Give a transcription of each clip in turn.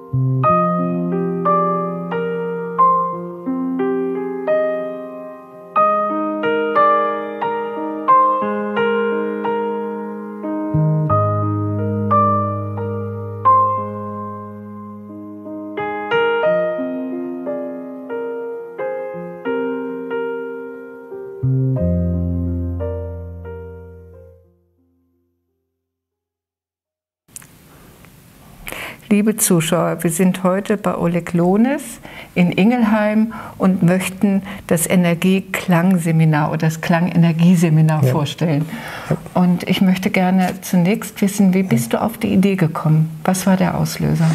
Liebe Zuschauer, wir sind heute bei Oleg Lones in Ingelheim und möchten das Energie-Klang-Seminar oder das Klang-Energie-Seminar vorstellen. Und ich möchte gerne zunächst wissen, wie bist du auf die Idee gekommen? Was war der Auslöser?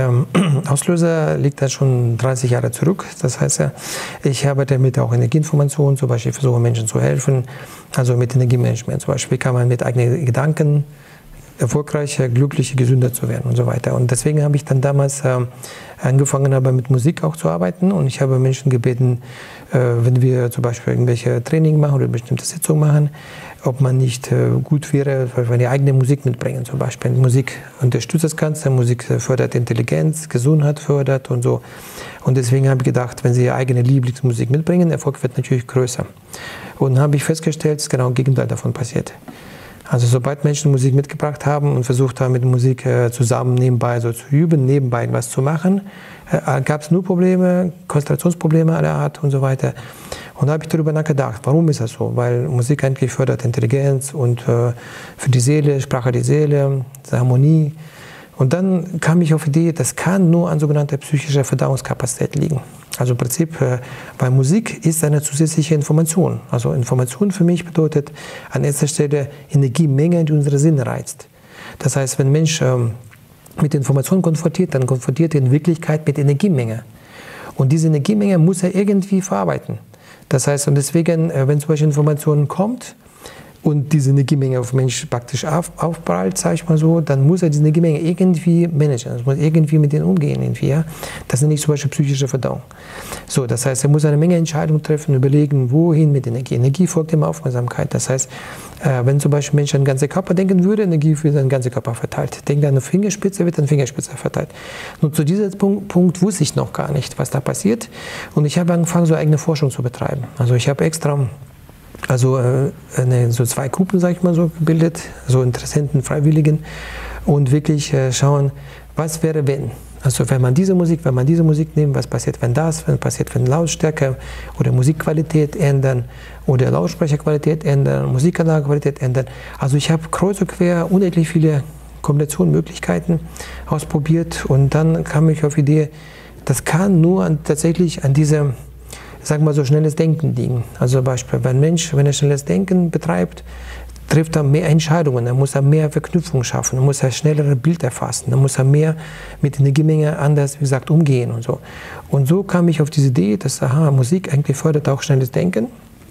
Auslöser liegt da schon 30 Jahre zurück. Das heißt, ich arbeite mit auch Energieinformationen, zum Beispiel versuche Menschen zu helfen, also mit Energiemanagement. Zum Beispiel kann man mit eigenen Gedanken erfolgreicher, glücklicher, gesünder zu werden und so weiter. Und deswegen habe ich dann damals angefangen, mit Musik auch zu arbeiten. Und ich habe Menschen gebeten, wenn wir zum Beispiel irgendwelche Training machen oder bestimmte Sitzungen machen, ob man nicht gut wäre, wenn wir eigene Musik mitbringen. Zum Beispiel Musik unterstützt das Ganze, Musik fördert Intelligenz, Gesundheit fördert und so. Und deswegen habe ich gedacht, wenn Sie Ihre eigene Lieblingsmusik mitbringen, der Erfolg wird natürlich größer. Und dann habe ich festgestellt, dass genau das Gegenteil davon passiert. Also sobald Menschen Musik mitgebracht haben und versucht haben, mit Musik zusammen nebenbei so zu üben, nebenbei etwas zu machen, gab es nur Probleme, Konzentrationsprobleme aller Art und so weiter. Und da habe ich darüber nachgedacht, warum ist das so? Weil Musik eigentlich fördert Intelligenz und für die Seele, Sprache der Seele, Harmonie. Und dann kam ich auf die Idee, das kann nur an sogenannter psychischer Verdauungskapazität liegen. Also im Prinzip, weil Musik ist eine zusätzliche Information. Also Information für mich bedeutet an erster Stelle Energiemenge, die unsere Sinne reizt. Das heißt, wenn ein Mensch mit Informationen konfrontiert, dann konfrontiert er in Wirklichkeit mit Energiemenge. Und diese Energiemenge muss er irgendwie verarbeiten. Das heißt, und deswegen, wenn zum Beispiel Informationen kommt, und diese Energiemenge auf den Menschen praktisch aufprallt, sage ich mal so, dann muss er diese Energiemenge irgendwie managen, also muss irgendwie mit denen umgehen. Irgendwie, ja? Das nenne ich zum Beispiel psychische Verdauung. So, das heißt, er muss eine Menge Entscheidungen treffen, überlegen, wohin mit Energie. Energie folgt immer Aufmerksamkeit. Das heißt, wenn zum Beispiel ein Mensch an den ganzen Körper denken würde, Energie wird an den ganzen Körper verteilt. Denkt an eine Fingerspitze, wird an Fingerspitze verteilt. Nur zu diesem Punkt wusste ich noch gar nicht, was da passiert. Und ich habe angefangen, so eigene Forschung zu betreiben. Also ich habe extra so zwei Gruppen, sage ich mal so, gebildet, so Interessenten, Freiwilligen, und wirklich schauen, was wäre, wenn. Also wenn man diese Musik nimmt, was passiert, wenn passiert, wenn Lautstärke oder Musikqualität ändern oder Lautsprecherqualität ändern, Musikanlagenqualität ändern. Also ich habe kreuz und quer unendlich viele Kombinationen, Möglichkeiten ausprobiert, und dann kam ich auf die Idee, das kann nur tatsächlich an diesem, sagen wir so, schnelles Denken liegen. Also zum Beispiel, wenn ein Mensch, wenn er schnelles Denken betreibt, trifft er mehr Entscheidungen, er muss mehr Verknüpfungen schaffen, er muss schnellere Bild erfassen, er muss mehr mit Energiemenge anders, wie gesagt, umgehen und so. Und so kam ich auf diese Idee, dass Musik eigentlich fördert auch schnelles Denken.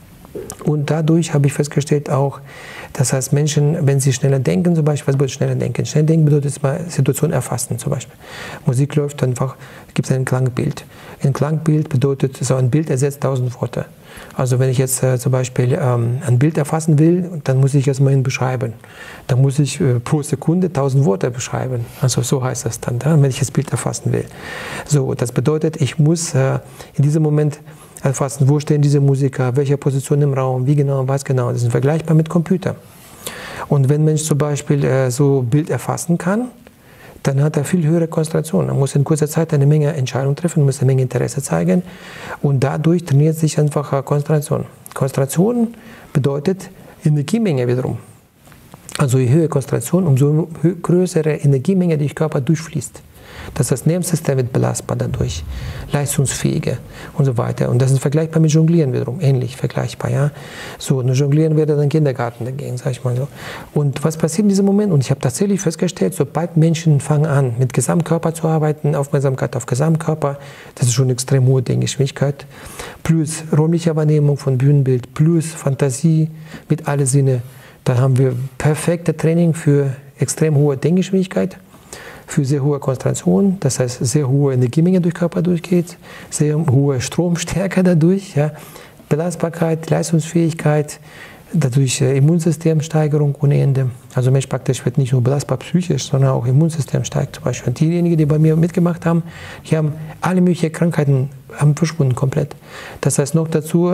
Und dadurch habe ich festgestellt auch, das heißt, Menschen, wenn sie schneller denken, zum Beispiel, was bedeutet schneller denken? Schneller denken bedeutet mal Situation erfassen, zum Beispiel. Musik läuft einfach, gibt es ein Klangbild. Ein Klangbild bedeutet, so ein Bild ersetzt 1000 Worte. Also wenn ich jetzt zum Beispiel ein Bild erfassen will, dann muss ich es mal beschreiben. Dann muss ich pro Sekunde 1000 Worte beschreiben. Also so heißt das dann, wenn ich das Bild erfassen will. So, das bedeutet, ich muss in diesem Moment erfassen, wo stehen diese Musiker, welche Position im Raum, wie genau, was genau. Das ist vergleichbar mit Computer. Und wenn ein Mensch zum Beispiel so Bild erfassen kann, dann hat er viel höhere Konzentration. Er muss in kurzer Zeit eine Menge Entscheidungen treffen, muss eine Menge Interesse zeigen, und dadurch trainiert sich einfach Konzentration. Konzentration bedeutet Energiemenge wiederum. Also je höhere Konzentration, umso größere Energiemenge durch den Körper durchfließt. Das Nervensystem wird belastbar dadurch, leistungsfähiger und so weiter. Und das ist vergleichbar mit Jonglieren wiederum, ähnlich vergleichbar. Ja? So, nur Jonglieren wäre dann Kindergarten dagegen, sag ich mal so. Und was passiert in diesem Moment? Und ich habe tatsächlich festgestellt, sobald Menschen fangen an, mit Gesamtkörper zu arbeiten, Aufmerksamkeit auf Gesamtkörper, das ist schon eine extrem hohe Denkgeschwindigkeit, plus räumliche Wahrnehmung von Bühnenbild, plus Fantasie mit allen Sinne, dann haben wir perfekte Training für extrem hohe Denkgeschwindigkeit, für sehr hohe Konzentration, das heißt sehr hohe Energiemenge durch den Körper durchgeht, sehr hohe Stromstärke dadurch, ja, Belastbarkeit, Leistungsfähigkeit, dadurch Immunsystemsteigerung ohne Ende. Also Mensch praktisch wird nicht nur belastbar psychisch, sondern auch Immunsystem steigt zum Beispiel. Und diejenigen, die bei mir mitgemacht haben, die haben alle möglichen Krankheiten verschwunden komplett. Das heißt noch dazu,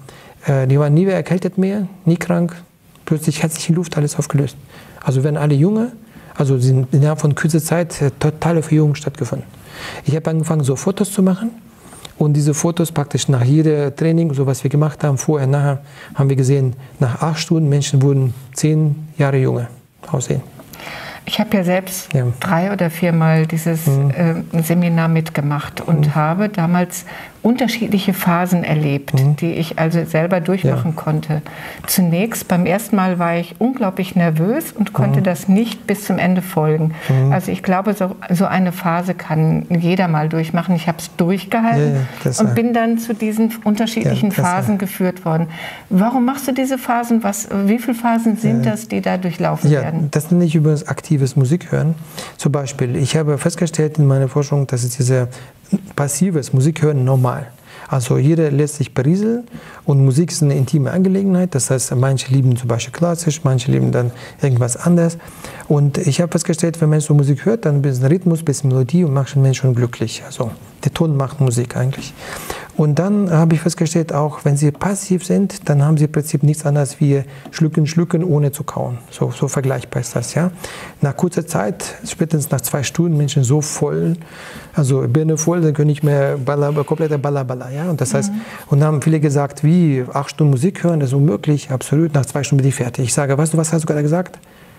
die waren nie erkältet mehr, nie krank. Plötzlich hat sich in Luft alles aufgelöst. Also werden alle Junge, also innerhalb von kurzer Zeit totale Verjüngung stattgefunden. Ich habe angefangen, so Fotos zu machen. Und diese Fotos praktisch nach jedem Training, so was wir gemacht haben, vorher, nachher, haben wir gesehen, nach 8 Stunden Menschen wurden 10 Jahre jünger aussehen. Ich habe ja selbst 3 oder 4 Mal dieses Seminar mitgemacht und habe damals unterschiedliche Phasen erlebt, die ich also selber durchmachen konnte. Zunächst, beim ersten Mal war ich unglaublich nervös und konnte das nicht bis zum Ende folgen. Also ich glaube, so eine Phase kann jeder mal durchmachen. Ich habe es durchgehalten und bin dann zu diesen unterschiedlichen Phasen geführt worden. Warum machst du diese Phasen? Wie viele Phasen sind das, die da durchlaufen werden? Das nenne ich übrigens aktives Musikhören. Zum Beispiel, ich habe festgestellt in meiner Forschung, dass es diese passives Musikhören normal. Also jeder lässt sich berieseln und Musik ist eine intime Angelegenheit. Das heißt, manche lieben zum Beispiel klassisch, manche lieben dann irgendwas anderes. Und ich habe festgestellt, wenn man so Musik hört, dann ein bisschen Rhythmus, ein bisschen Melodie und macht den Menschen glücklich. Also der Ton macht Musik eigentlich. Und dann habe ich festgestellt, auch wenn sie passiv sind, dann haben sie im Prinzip nichts anderes wie schlucken, ohne zu kauen. So vergleichbar ist das, ja. Nach kurzer Zeit, spätestens nach 2 Stunden, Menschen so voll, also Birne voll, dann können nicht mehr kompletter Balla, ja. Und das heißt, und dann haben viele gesagt, wie 8 Stunden Musik hören, das ist unmöglich, absolut, nach 2 Stunden bin ich fertig. Ich sage, weißt du, was hast du gerade gesagt?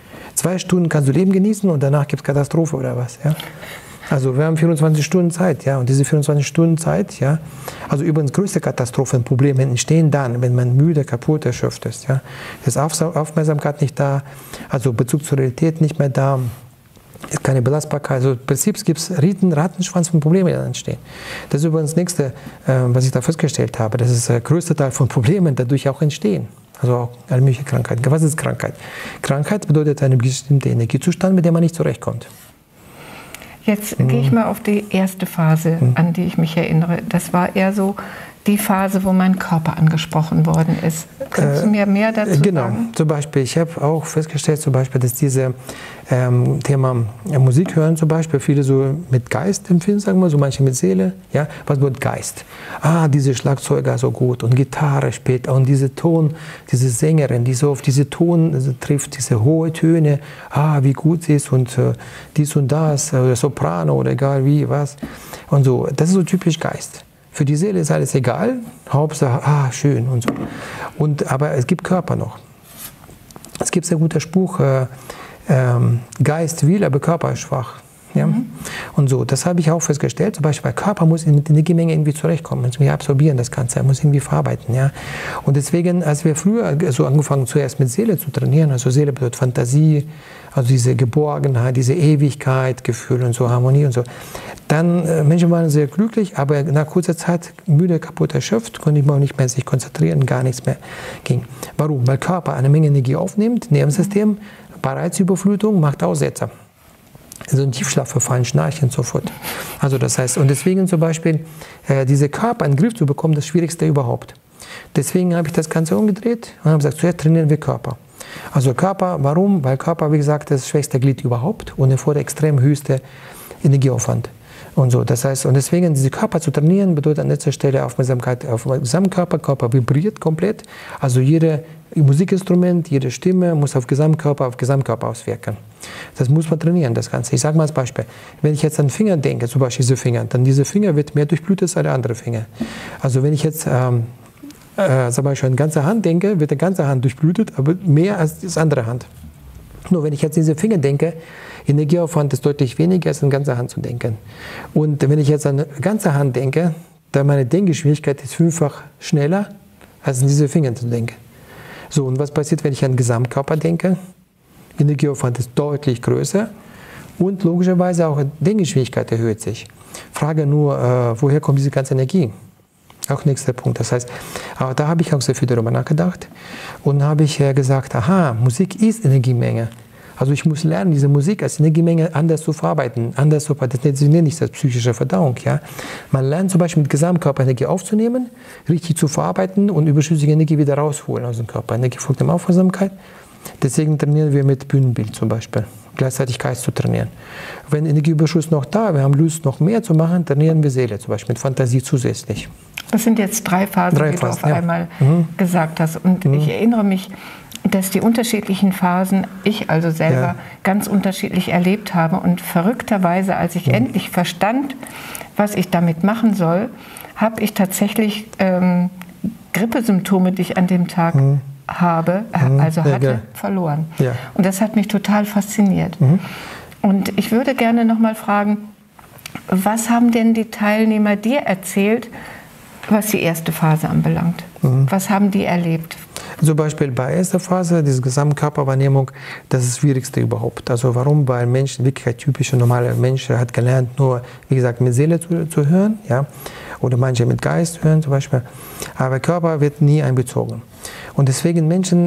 2 Stunden kannst du Leben genießen und danach gibt es Katastrophe oder was, ja. Also wir haben 24 Stunden Zeit, ja, und diese 24 Stunden Zeit, ja, also übrigens größte Katastrophen, Probleme entstehen dann, wenn man müde, kaputt, erschöpft ist, ja. Es ist Aufmerksamkeit nicht da, also Bezug zur Realität nicht mehr da, ist keine Belastbarkeit. Also im Prinzip gibt es Rattenschwanz von Problemen, die dann entstehen. Das ist übrigens das Nächste, was ich da festgestellt habe, dass es der größte Teil von Problemen dadurch auch entstehen. Also auch alle möglichen Krankheiten. Was ist Krankheit? Krankheit bedeutet einen bestimmten Energiezustand, mit dem man nicht zurechtkommt. Jetzt gehe ich mal auf die erste Phase, an die ich mich erinnere. Das war eher so die Phase, wo mein Körper angesprochen worden ist. Kannst du mir mehr dazu sagen? Zum Beispiel, ich habe auch festgestellt, zum Beispiel, dass dieses Thema Musik hören, zum Beispiel, viele so mit Geist empfinden, sagen wir so, manche mit Seele. Ja? Was bedeutet Geist? Diese Schlagzeuger so gut und Gitarre spielt und diese Ton, diese Sängerin, die so auf diese Ton trifft, diese hohe Töne, wie gut sie ist und dies und das, oder Soprano oder egal wie, was. Und so, das ist so typisch Geist. Für die Seele ist alles egal, Hauptsache, schön und so. Aber es gibt Körper noch. Es gibt ein guter Spruch, Geist will, aber Körper ist schwach. Ja? Und so, das habe ich auch festgestellt, zum Beispiel, weil Körper muss mit der Energiemenge irgendwie zurechtkommen, muss irgendwie absorbieren das Ganze, er muss irgendwie verarbeiten. Ja? Und deswegen, als wir früher so angefangen zuerst mit Seele zu trainieren, also Seele bedeutet Fantasie, also diese Geborgenheit, diese Ewigkeit, Gefühl und so, Harmonie und so, dann, Menschen waren sehr glücklich, aber nach kurzer Zeit müde, kaputt, erschöpft, konnte ich auch nicht mehr sich konzentrieren, gar nichts mehr ging. Warum? Weil Körper eine Menge Energie aufnimmt, Nervensystem, Reizüberflutung macht Aussetzer. Also ein Tiefschlaf verfallen, Schnarchen sofort. Also das heißt, und deswegen zum Beispiel, diese Körper in den Griff zu bekommen, das Schwierigste überhaupt. Deswegen habe ich das Ganze umgedreht und habe gesagt, zuerst trainieren wir Körper. Also Körper, warum? Weil Körper, wie gesagt, das schwächste Glied überhaupt und erfordert extrem höchste Energieaufwand. Und so, das heißt, und deswegen diese Körper zu trainieren, bedeutet an letzter Stelle Aufmerksamkeit auf den Gesamtkörper. Körper vibriert komplett. Also jedes Musikinstrument, jede Stimme muss auf Gesamtkörper auswirken. Das muss man trainieren, das Ganze. Ich sage mal als Beispiel, wenn ich jetzt an den Finger denke, zum Beispiel diese Finger, dann dieser Finger wird mehr durchblutet als der andere Finger. Also wenn ich jetzt zum Beispiel an die ganze Hand denke, wird die ganze Hand durchblutet, aber mehr als die andere Hand. Nur wenn ich jetzt an diese Finger denke, Energieaufwand ist deutlich weniger, als an die ganze Hand zu denken. Und wenn ich jetzt an die ganze Hand denke, dann meine Denkgeschwindigkeit ist 5-fach schneller, als an diese Finger zu denken. So, und was passiert, wenn ich an den Gesamtkörper denke? Energieaufwand ist deutlich größer und logischerweise auch die Denkgeschwindigkeit erhöht sich. Frage nur, woher kommt diese ganze Energie? Auch nächster Punkt. Das heißt, da habe ich auch sehr viel darüber nachgedacht und habe ich gesagt, Musik ist Energiemenge. Also ich muss lernen, diese Musik als Energiemenge anders zu verarbeiten. Das nenne ich das psychische Verdauung. Ja? Man lernt zum Beispiel mit Gesamtkörperenergie aufzunehmen, richtig zu verarbeiten und überschüssige Energie wieder rausholen aus dem Körper. Energie folgt der Aufmerksamkeit. Deswegen trainieren wir mit Bühnenbild zum Beispiel, gleichzeitig Geist zu trainieren. Wenn Energieüberschuss noch da, wir haben Lust noch mehr zu machen, trainieren wir Seele zum Beispiel mit Fantasie zusätzlich. Das sind jetzt 3 Phasen, die du auf einmal gesagt hast. Und ich erinnere mich, dass die unterschiedlichen Phasen ich also selber ganz unterschiedlich erlebt habe. Und verrückterweise, als ich endlich verstand, was ich damit machen soll, habe ich tatsächlich Grippesymptome, die ich an dem Tag hatte, verloren. Ja. Und das hat mich total fasziniert. Und ich würde gerne noch mal fragen, was haben denn die Teilnehmer dir erzählt, was die erste Phase anbelangt? Was haben die erlebt? Zum Beispiel bei der ersten Phase, diese Gesamtkörperwahrnehmung, das ist das Schwierigste überhaupt. Also warum? Weil Mensch, wirklich ein typischer normaler Mensch, hat gelernt, nur, wie gesagt, mit Seele zu hören, ja, oder manche mit Geist hören zum Beispiel, aber Körper wird nie einbezogen. Und deswegen Menschen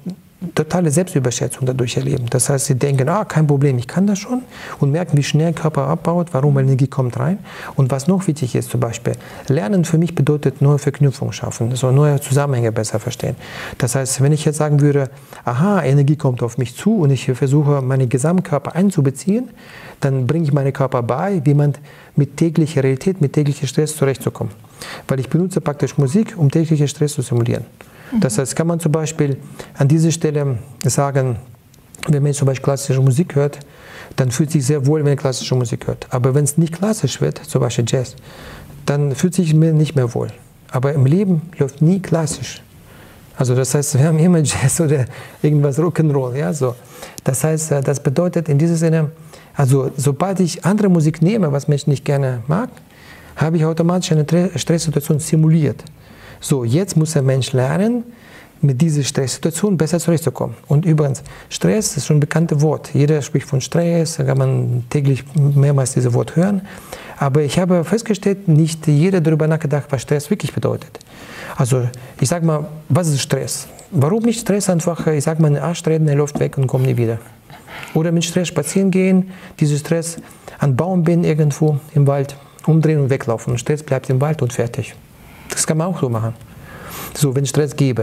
totale Selbstüberschätzung dadurch erleben. Das heißt, sie denken, kein Problem, ich kann das schon, und merken, wie schnell der Körper abbaut, warum Energie kommt rein. Und was noch wichtig ist, zum Beispiel, Lernen für mich bedeutet neue Verknüpfungen schaffen, also neue Zusammenhänge besser verstehen. Das heißt, wenn ich jetzt sagen würde, Energie kommt auf mich zu und ich versuche, meinen Gesamtkörper einzubeziehen, dann bringe ich meinen Körper bei, wie man mit täglicher Realität, mit täglichem Stress zurechtzukommen. Weil ich benutze praktisch Musik, um täglichen Stress zu simulieren. Das heißt, kann man zum Beispiel an dieser Stelle sagen, wenn man zum Beispiel klassische Musik hört, dann fühlt sich sehr wohl, wenn er klassische Musik hört. Aber wenn es nicht klassisch wird, zum Beispiel Jazz, dann fühlt sich mir nicht mehr wohl. Aber im Leben läuft nie klassisch. Also das heißt, wir haben immer Jazz oder irgendwas Rock'n'Roll. Ja, so. Das heißt, das bedeutet in diesem Sinne, also sobald ich andere Musik nehme, was Menschen nicht gerne mag, habe ich automatisch eine Stresssituation simuliert. So, jetzt muss der Mensch lernen, mit dieser Stresssituation besser zurechtzukommen. Und übrigens, Stress ist schon ein bekanntes Wort. Jeder spricht von Stress, da kann man täglich mehrmals dieses Wort hören. Aber ich habe festgestellt, nicht jeder darüber nachgedacht, was Stress wirklich bedeutet. Also, ich sage mal, was ist Stress? Warum nicht Stress einfach, ich sage mal, einen Arsch treten, er läuft weg und kommt nie wieder. Oder mit Stress spazieren gehen, dieser Stress an Baum binden irgendwo im Wald, umdrehen und weglaufen. Und Stress bleibt im Wald und fertig. Das kann man auch so machen. So, wenn ich Stress gebe.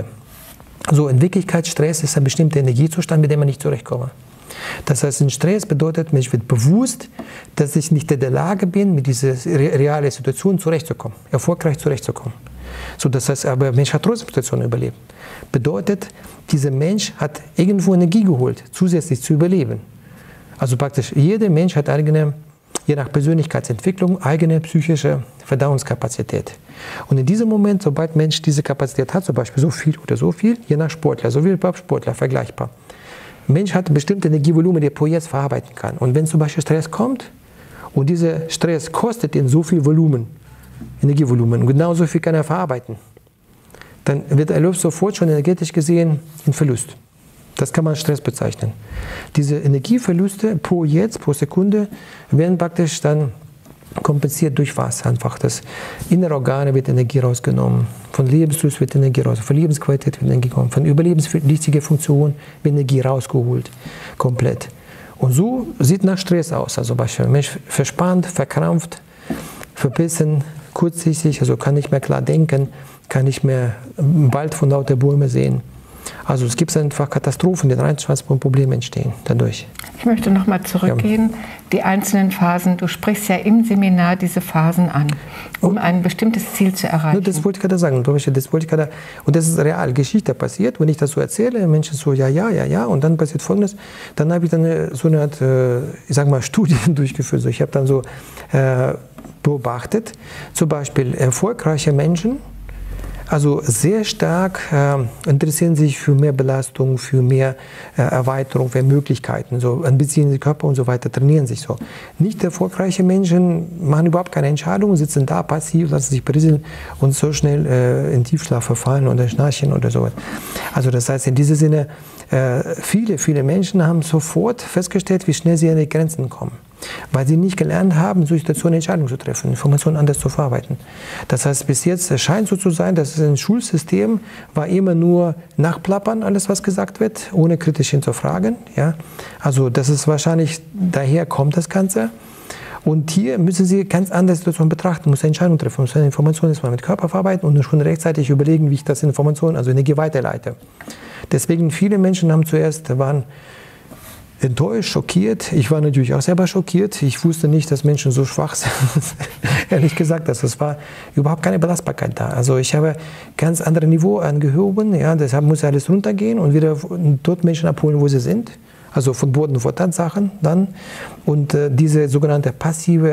So, in Wirklichkeit, Stress ist ein bestimmter Energiezustand, mit dem man nicht zurechtkommt. Das heißt, ein Stress bedeutet, mir wird bewusst, dass ich nicht in der Lage bin, mit dieser realen Situation zurechtzukommen, erfolgreich zurechtzukommen. So, das heißt, aber der Mensch hat trotzdem Situationen überlebt. Bedeutet, dieser Mensch hat irgendwo Energie geholt, zusätzlich zu überleben. Also praktisch, jeder Mensch hat eigene, je nach Persönlichkeitsentwicklung, eigene psychische Verdauungskapazität. Und in diesem Moment, sobald ein Mensch diese Kapazität hat, zum Beispiel so viel oder so viel, je nach Sportler, so wie beim Sportler, vergleichbar. Ein Mensch hat ein bestimmtes Energievolumen, das er pro jetzt verarbeiten kann. Und wenn zum Beispiel Stress kommt und dieser Stress kostet ihn so viel Volumen, Energievolumen, und genauso viel kann er verarbeiten, dann wird er sofort schon energetisch gesehen in Verlust. Das kann man als Stress bezeichnen. Diese Energieverluste pro Sekunde werden praktisch dann kompensiert durch was? Einfach das innere Organe wird Energie rausgenommen, von Lebenslust wird Energie rausgenommen, von Lebensqualität wird Energie rausgenommen, von überlebenswichtiger Funktion wird Energie rausgeholt, komplett. Und so sieht nach Stress aus. Also beispielsweise Mensch verspannt, verkrampft, verbissen, kurzsichtig, also kann nicht mehr klar denken, kann nicht mehr im Wald von lauter Bäumen sehen. Also es gibt einfach Katastrophen, die Reizschwanzprobleme entstehen dadurch. Ich möchte noch mal zurückgehen, die einzelnen Phasen. Du sprichst ja im Seminar diese Phasen an, um ein bestimmtes Ziel zu erreichen. Das wollte ich gerade sagen. Und das ist real, Geschichte passiert. Wenn ich das so erzähle, Menschen so, ja, und dann passiert Folgendes. Dann habe ich dann so eine Art, ich sage mal, Studien durchgeführt. Ich habe dann so beobachtet, zum Beispiel erfolgreiche Menschen, also sehr stark interessieren sich für mehr Belastung, für mehr Erweiterung, für Möglichkeiten, so entbeziehen den Körper und so weiter, trainieren sich so. Nicht erfolgreiche Menschen machen überhaupt keine Entscheidungen, sitzen da passiv, lassen sich berieseln und so schnell in Tiefschlaf verfallen oder schnarchen oder so. Also das heißt in diesem Sinne, viele Menschen haben sofort festgestellt, wie schnell sie an die Grenzen kommen. weil sie nicht gelernt haben, in solchen Situationen Entscheidungen zu treffen, Informationen anders zu verarbeiten. Das heißt, bis jetzt scheint so zu sein, dass ein Schulsystem war immer nur nachplappern, alles was gesagt wird, ohne kritisch hinterfragen. Ja? Also das ist wahrscheinlich, daher kommt das Ganze. Und hier müssen Sie ganz andere Situationen betrachten, muss eine Entscheidung treffen, muss eine Information erstmal mit Körper verarbeiten und schon rechtzeitig überlegen, wie ich das Information, also Energie weiterleite. Deswegen viele Menschen waren enttäuscht, schockiert. Ich war natürlich auch selber schockiert. Ich wusste nicht, dass Menschen so schwach sind. Ehrlich gesagt, es war überhaupt keine Belastbarkeit da. Also ich habe ganz anderes Niveau angehoben. Ja, deshalb muss alles runtergehen und wieder dort Menschen abholen, wo sie sind. Also von Boden vor Tatsachen dann. Und diese sogenannte passive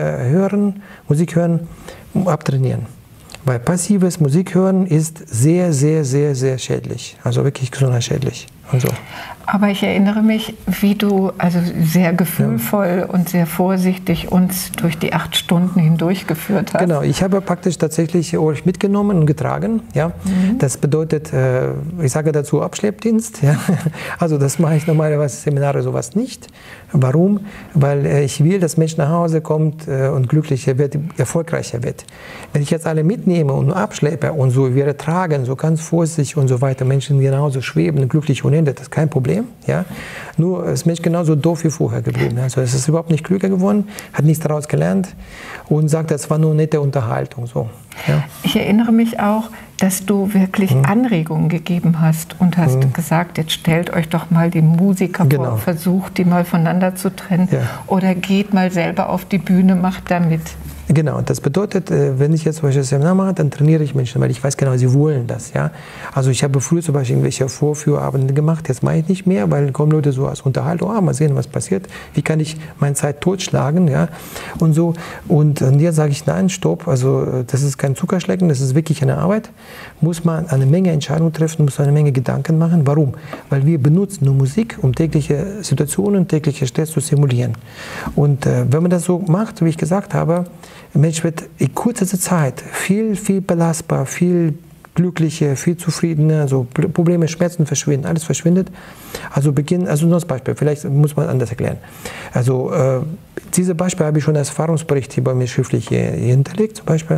Musik hören, abtrainieren. Weil passives Musikhören ist sehr, sehr, sehr, sehr schädlich. Also wirklich gesundheitsschädlich. Und so. Aber ich erinnere mich, wie du also sehr gefühlvoll und sehr vorsichtig uns durch die 8 Stunden hindurch geführt hast. Genau, ich habe praktisch tatsächlich euch mitgenommen und getragen. Ja. Das bedeutet, ich sage dazu Abschleppdienst. Ja. Also das mache ich normalerweise Seminare sowas nicht. Warum? Weil ich will, dass Mensch nach Hause kommt und glücklicher wird, erfolgreicher wird. Wenn ich jetzt alle mitnehme und abschleppe und so wir tragen, so ganz vorsichtig und so weiter, Menschen genauso schweben, glücklich und das ist kein Problem. Ja? Nur ist Mensch genauso doof wie vorher geblieben. Also es ist überhaupt nicht klüger geworden, hat nichts daraus gelernt und sagt, das war nur nette Unterhaltung. So. Ja? Ich erinnere mich auch, dass du wirklich Anregungen gegeben hast und hast gesagt, jetzt stellt euch doch mal die Musiker vor, versucht die mal voneinander zu trennen oder geht mal selber auf die Bühne, macht da mit. Genau, das bedeutet, wenn ich jetzt solche Seminar mache, dann trainiere ich Menschen, weil ich weiß genau, sie wollen das. Ja? Also ich habe früher zum Beispiel irgendwelche Vorführabende gemacht, jetzt mache ich nicht mehr, weil kommen Leute so als Unterhaltung, mal sehen, was passiert, wie kann ich meine Zeit totschlagen, ja? Und so. Und jetzt sage ich, nein, stopp, also das ist kein Zuckerschlecken, das ist wirklich eine Arbeit, muss man eine Menge Entscheidungen treffen, muss eine Menge Gedanken machen. Warum? Weil wir benutzen nur Musik, um tägliche Situationen, tägliche Stress zu simulieren. Und wenn man das so macht, wie ich gesagt habe, der Mensch wird in kurzer Zeit viel, viel belastbar, viel glücklicher, viel zufriedener, also Probleme, Schmerzen verschwinden, alles verschwindet. Also nur als Beispiel, vielleicht muss man anders erklären. Also diese Beispiele habe ich schon als Erfahrungsbericht hier bei mir schriftlich hier hinterlegt zum Beispiel.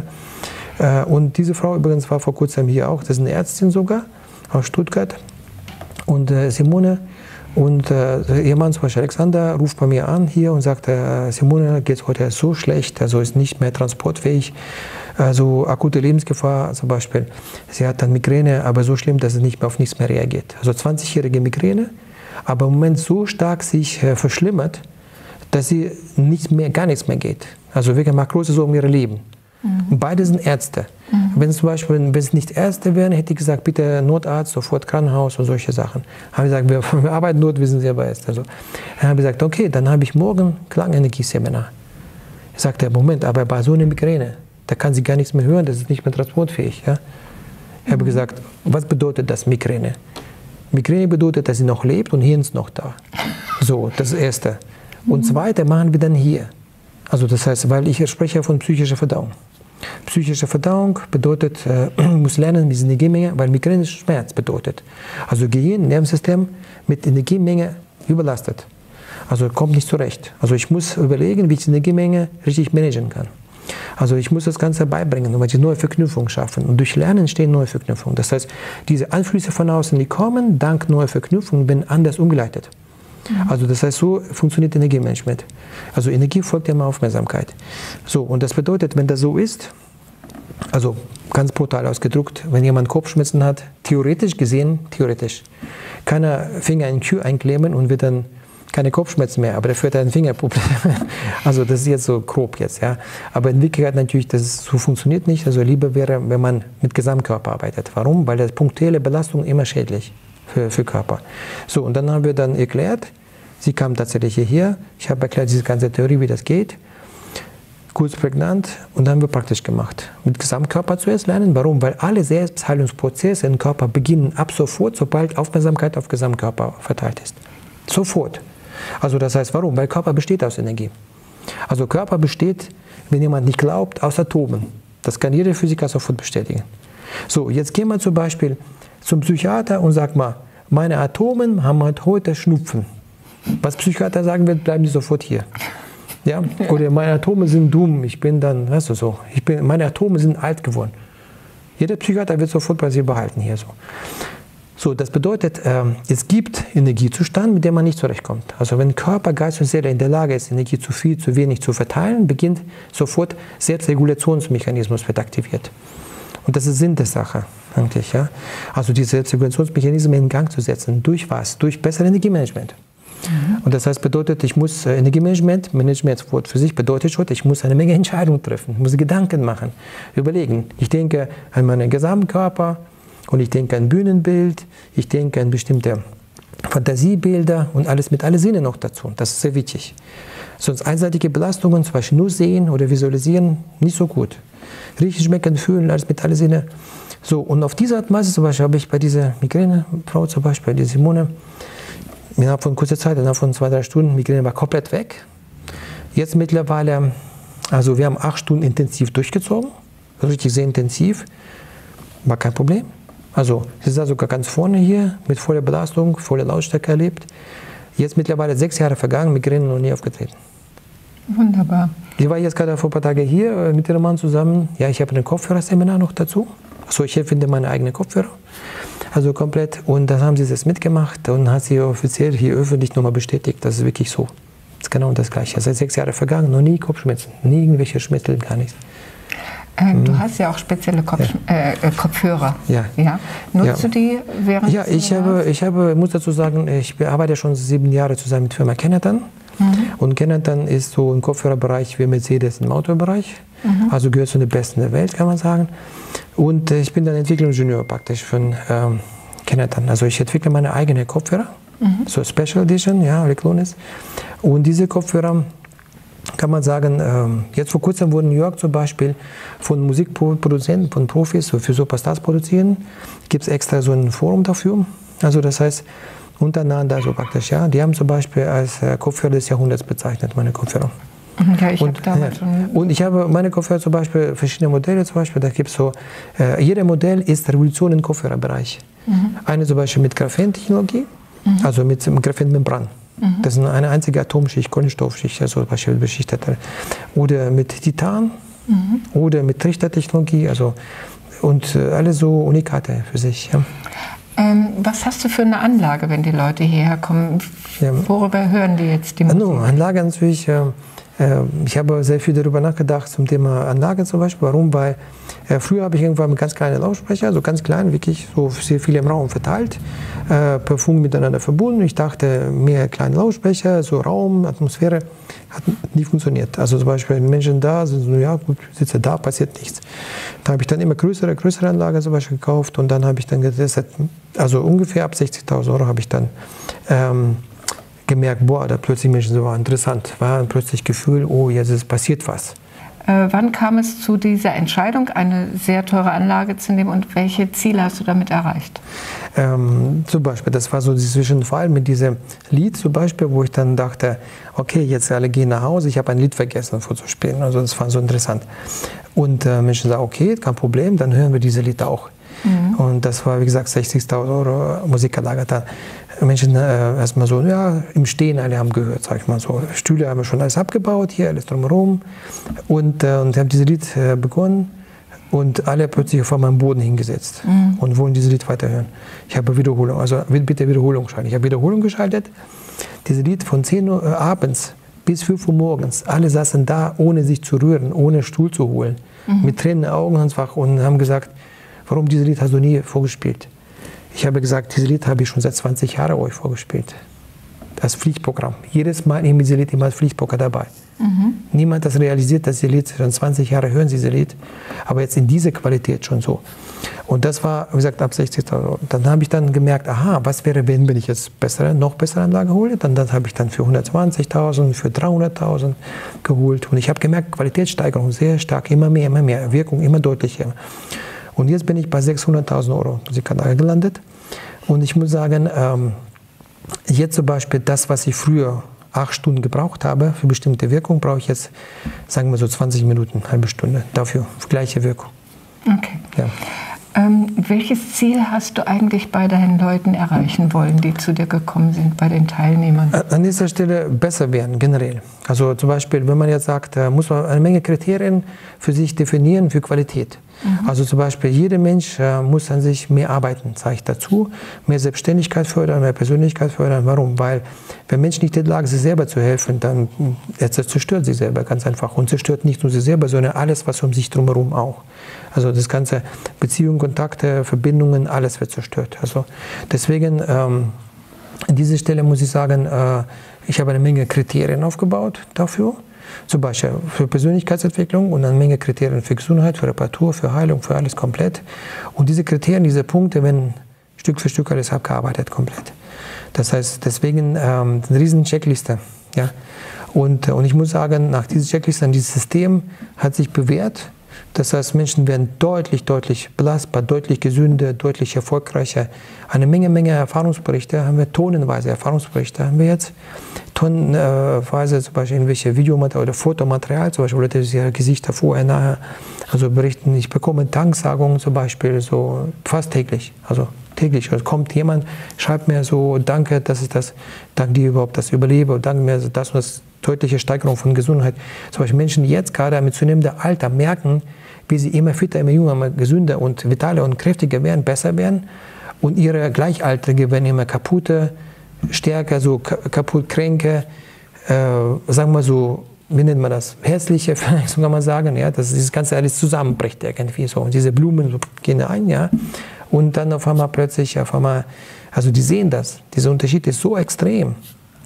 Und diese Frau übrigens war vor kurzem hier auch, das ist eine Ärztin sogar, aus Stuttgart. Und Simone und ihr Mann zum Beispiel Alexander ruft bei mir an hier und sagt, Simone geht es heute so schlecht, also ist nicht mehr transportfähig, also akute Lebensgefahr zum Beispiel. Sie hat dann Migräne, aber so schlimm, dass es nicht mehr auf nichts mehr reagiert. Also 20-jährige Migräne, aber im Moment so stark sich verschlimmert, dass sie gar nichts mehr geht. Also wirklich macht große Sorgen um ihr Leben. Und beide sind Ärzte. Wenn es zum Beispiel, wenn es nicht Ärzte wären, hätte ich gesagt, bitte Notarzt, sofort Krankenhaus und solche Sachen. Haben gesagt, wir arbeiten dort, wir sind selber Ärzte. Also, dann habe ich gesagt, okay, dann habe ich morgen Klangenergieseminar. Ich sagte, Moment, aber bei so einer Migräne, da kann sie gar nichts mehr hören, das ist nicht mehr transportfähig. Ja? Ich habe gesagt, was bedeutet das Migräne? Migräne bedeutet, dass sie noch lebt und Hirn ist noch da. So, das ist das Erste. Und Zweite machen wir dann hier. Also das heißt, weil ich spreche von psychischer Verdauung. Psychische Verdauung bedeutet, muss lernen mit Energiemenge, weil Migräne ist Schmerz bedeutet. Also Gehirn, Nervensystem mit Energiemenge überlastet. Also kommt nicht zurecht. Also ich muss überlegen, wie ich die Energiemenge richtig managen kann. Also ich muss das Ganze beibringen, um die neue Verknüpfung schaffen. Und durch Lernen entstehen neue Verknüpfungen. Das heißt, diese Einflüsse von außen, die kommen, dank neuer Verknüpfungen, werden anders umgeleitet. Also das heißt, so funktioniert Energiemanagement. Also Energie folgt immer Aufmerksamkeit. So, und das bedeutet, wenn das so ist, also ganz brutal ausgedrückt, wenn jemand Kopfschmerzen hat, theoretisch gesehen, kann er Finger in Kühe einklemmen und wird dann keine Kopfschmerzen mehr, aber dafür hat er ein Fingerproblem. Also das ist jetzt so grob jetzt, ja. Aber in Wirklichkeit natürlich, so funktioniert nicht. Also lieber wäre, wenn man mit Gesamtkörper arbeitet. Warum? Weil das punktuelle Belastung immer schädlich für Körper. So, und dann haben wir dann erklärt, sie kam tatsächlich hierher, ich habe erklärt diese ganze Theorie, wie das geht, kurz prägnant, und dann haben wir praktisch gemacht. Mit Gesamtkörper zuerst lernen. Warum? Weil alle Selbstheilungsprozesse im Körper beginnen ab sofort, sobald Aufmerksamkeit auf Gesamtkörper verteilt ist. Sofort. Also das heißt, warum? Weil Körper besteht aus Energie. Also Körper besteht, wenn jemand nicht glaubt, aus Atomen. Das kann jeder Physiker sofort bestätigen. So, jetzt gehen wir zum Beispiel zum Psychiater und sagen mal, meine Atomen haben heute Schnupfen. Was Psychiater sagen wird, bleiben Sie sofort hier. Ja? Oder meine Atome sind dumm, ich bin dann, weißt du so, meine Atome sind alt geworden. Jeder Psychiater wird sofort bei sich behalten hier so. So, das bedeutet, es gibt Energiezustand, mit dem man nicht zurechtkommt. Also wenn Körper, Geist und Seele in der Lage ist, Energie zu viel, zu wenig zu verteilen, beginnt sofort Selbstregulationsmechanismus wird aktiviert. Und das ist Sinn der Sache eigentlich. Ja? Also diese Selbstregulationsmechanismen in Gang zu setzen. Durch was? Durch besseres Energiemanagement. Und das heißt, bedeutet, ich muss Energiemanagement, Management für sich bedeutet schon, ich muss eine Menge Entscheidungen treffen, ich muss Gedanken machen, überlegen. Ich denke an meinen gesamten Körper, und ich denke an Bühnenbild, ich denke an bestimmte Fantasiebilder und alles mit allen Sinnen noch dazu. Das ist sehr wichtig. Sonst einseitige Belastungen, zum Beispiel nur sehen oder visualisieren, nicht so gut. Riechen, schmecken, fühlen, alles mit allen Sinnen. So, und auf diese Art und Weise zum Beispiel habe ich bei dieser Migränefrau zum Beispiel, die Simone, innerhalb von kurzer Zeit, innerhalb von 2-3 Stunden, Migräne war komplett weg. Jetzt mittlerweile, also wir haben 8 Stunden intensiv durchgezogen, richtig sehr intensiv, war kein Problem. Also, sie ist sogar ganz vorne hier, mit voller Belastung, voller Lautstärke erlebt. Jetzt mittlerweile 6 Jahre vergangen, Migräne noch nie aufgetreten. Wunderbar. Ich war jetzt gerade vor ein paar Tagen hier mit ihrem Mann zusammen. Ja, ich habe ein Kopfhörerseminar noch dazu. Also ich erfinde meine eigenen Kopfhörer. Also komplett. Und dann haben sie das mitgemacht und hat sie offiziell hier öffentlich nochmal bestätigt. Das ist wirklich so. Das ist genau das Gleiche. Seit 6 Jahren vergangen, noch nie Kopfschmerzen, nie irgendwelche Schmerzen, gar nichts. Du hast ja auch spezielle Kopfhörer. Ja. Ja. Nutzt du die während Ja, ich muss dazu sagen, ich arbeite schon 7 Jahre zusammen mit der Firma Kennerton. Und Kennerton ist so im Kopfhörerbereich wie Mercedes im Autobereich. Also gehört zu den Besten der Welt, kann man sagen. Und ich bin dann Entwicklungsingenieur praktisch von Kennerton. Also ich entwickle meine eigenen Kopfhörer, so Special Edition, ja, Oleclones. Und diese Kopfhörer, kann man sagen, jetzt vor kurzem wurden in New York zum Beispiel von Musikproduzenten, von Profis, so für Superstars produzieren, gibt es extra so ein Forum dafür. Also das heißt, untereinander so praktisch, ja, die haben zum Beispiel als Kopfhörer des Jahrhunderts bezeichnet, meine Kopfhörer. Ja, ich habe damals schon. Und ich habe meine Kopfhörer zum Beispiel, verschiedene Modelle zum Beispiel, da gibt es so, jeder Modell ist Revolution im Kopfhörerbereich. Eine zum Beispiel mit Graphentechnologie, also mit Graphenmembran. Das ist eine einzige Atomschicht, Kohlenstoffschicht, also beispielsweise beschichtete. Oder mit Titan oder mit Trichtertechnologie, also und alles so Unikate für sich. Ja. Was hast du für eine Anlage, wenn die Leute hierher kommen? Ja. Worüber hören die jetzt die Musik? No, Anlage natürlich. Ich habe sehr viel darüber nachgedacht zum Thema Anlage zum Beispiel. Warum? Weil früher habe ich irgendwann mit ganz kleinen Lautsprecher, so ganz klein, wirklich so sehr viele im Raum verteilt, per Funk miteinander verbunden. Ich dachte, mehr kleine Lautsprecher, so Raum, Atmosphäre, hat nie funktioniert. Also zum Beispiel, wenn Menschen da sind, so, ja gut, sitze da, passiert nichts. Da habe ich dann immer größere Anlage zum Beispiel gekauft und dann habe ich dann getestet, also ungefähr ab 60.000 Euro habe ich dann gemerkt, boah, da plötzlich Menschen so war interessant, war plötzlich Gefühl, oh, jetzt ist passiert was. Wann kam es zu dieser Entscheidung, eine sehr teure Anlage zu nehmen und welche Ziele hast du damit erreicht? Zum Beispiel, das war so zwischen vor allem mit diesem Lied zum Beispiel, wo ich dann dachte, okay, jetzt alle gehen nach Hause, ich habe ein Lied vergessen vorzuspielen, also das war so interessant. Und Menschen sagen, okay, kein Problem, dann hören wir dieses Lied auch. Und das war, wie gesagt, 60.000 Euro Musikanlage. Da Menschen erstmal so, ja, im Stehen, alle haben gehört, sag ich mal so. Stühle haben wir schon alles abgebaut, hier alles drumherum. Und haben dieses Lied begonnen und alle plötzlich vor meinem Boden hingesetzt und wollen dieses Lied weiterhören. Ich habe Wiederholung, also bitte Wiederholung schalten. Ich habe Wiederholung geschaltet. Dieses Lied von 10 Uhr abends bis 5 Uhr morgens, alle saßen da, ohne sich zu rühren, ohne Stuhl zu holen, mit Tränen in den Augen einfach und haben gesagt, warum dieses Lied hast du nie vorgespielt? Ich habe gesagt, dieses Lied habe ich schon seit 20 Jahren euch vorgespielt. Das Pflichtprogramm. Jedes Mal in diesem Lied immer als Pflichtprogramm dabei. Niemand hat realisiert, dass dieses Lied schon 20 Jahre hören, dieses Lied, aber jetzt in dieser Qualität schon so. Und das war, wie gesagt, ab 60.000 Euro. Dann habe ich dann gemerkt, aha, was wäre, wenn ich jetzt noch bessere Anlage hole? Dann habe ich dann für 120.000, für 300.000 geholt. Und ich habe gemerkt, Qualitätssteigerung sehr stark, immer mehr, Wirkung immer deutlicher. Und jetzt bin ich bei 600.000 Euro Musikanlage gelandet. Und ich muss sagen, jetzt zum Beispiel das, was ich früher 8 Stunden gebraucht habe für bestimmte Wirkung, brauche ich jetzt, sagen wir so 20 Minuten, halbe Stunde dafür, für gleiche Wirkung. Okay. Ja. Welches Ziel hast du eigentlich bei deinen Leuten erreichen wollen, die zu dir gekommen sind, bei den Teilnehmern? An dieser Stelle besser werden, generell. Also zum Beispiel, wenn man jetzt sagt, muss man eine Menge Kriterien für sich definieren für Qualität. Also zum Beispiel, jeder Mensch muss an sich mehr arbeiten, sage ich dazu, mehr Selbstständigkeit fördern, mehr Persönlichkeit fördern. Warum? Weil wenn Mensch nicht in der Lage ist, sich selber zu helfen, dann zerstört sich selber ganz einfach. Und zerstört nicht nur sich selber, sondern alles, was um sich drumherum auch. Also das ganze Beziehungen, Kontakte, Verbindungen, alles wird zerstört. Also deswegen, an dieser Stelle muss ich sagen, ich habe eine Menge Kriterien aufgebaut dafür. Zum Beispiel für Persönlichkeitsentwicklung und eine Menge Kriterien für Gesundheit, für Reparatur, für Heilung, für alles komplett. Und diese Kriterien, diese Punkte werden Stück für Stück alles abgearbeitet komplett. Das heißt, deswegen eine riesen Checkliste. Ja? Und ich muss sagen, nach dieser Checkliste, dieses System hat sich bewährt. Das heißt, Menschen werden deutlich belastbar, deutlich gesünder, deutlich erfolgreicher. Eine Menge Erfahrungsberichte haben wir, tonnenweise Erfahrungsberichte haben wir jetzt. Tonnenweise zum Beispiel irgendwelche Videomaterial oder Fotomaterial, zum Beispiel Leute, die ihre Gesichter vorher, nachher, also berichten, ich bekomme Danksagungen zum Beispiel so fast täglich, also täglich. Also kommt jemand, schreibt mir so, danke, dass ich das, danke dir überhaupt, dass ich überlebe, danke mir das und das, deutliche Steigerung von Gesundheit. Zum Beispiel Menschen, die jetzt gerade mit zunehmendem Alter merken, wie sie immer fitter, immer jünger, immer gesünder und vitaler und kräftiger werden, besser werden und ihre Gleichaltrige werden immer kaputter, stärker, so kaputt, kränker, sagen wir so, wie nennt man das, hässliche, vielleicht so kann man sagen, ja, dass das Ganze alles zusammenbricht irgendwie so. Und diese Blumen so gehen ein, ja, und dann auf einmal plötzlich, also die sehen das, dieser Unterschied ist so extrem.